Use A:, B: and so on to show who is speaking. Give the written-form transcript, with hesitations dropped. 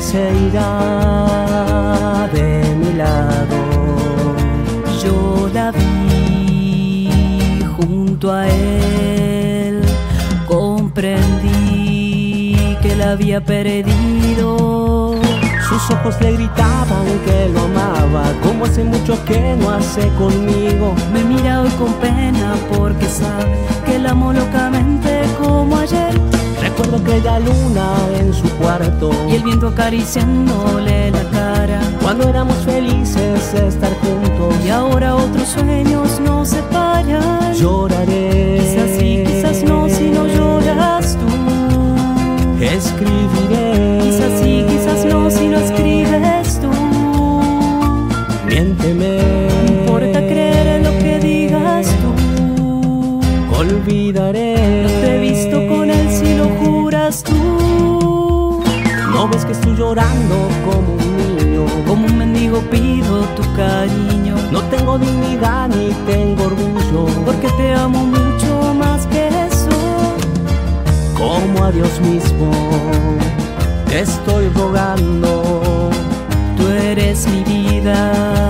A: se irá de mi lado.
B: Yo la vi junto a él, comprendí que la había perdido.
A: Sus ojos le gritaban que lo amaba, como hace mucho que no hace conmigo.
B: Me mira hoy con pena porque sabe que la amo locamente como ayer.
A: Recuerdo aquella luna en su cuarto
B: y el viento acariciándole la cara,
A: cuando éramos felices de estar juntos.
B: Y ahora otros sueños nos separan.
A: Lloraré,
B: quizás sí, quizás no, si no lloras tú.
A: Escribiré,
B: quizás sí, quizás no, si no escribes tú.
A: Miénteme,
B: no importa creer en lo que digas tú.
A: Olvidaré,
B: no te he visto con él si lo juras tú.
A: No ves que estoy llorando como un niño,
B: como un mendigo pido tu cariño.
A: No tengo dignidad ni tengo orgullo,
B: porque te amo mucho más que eso.
A: Como a Dios mismo te estoy rogando.
B: Tú eres mi vida.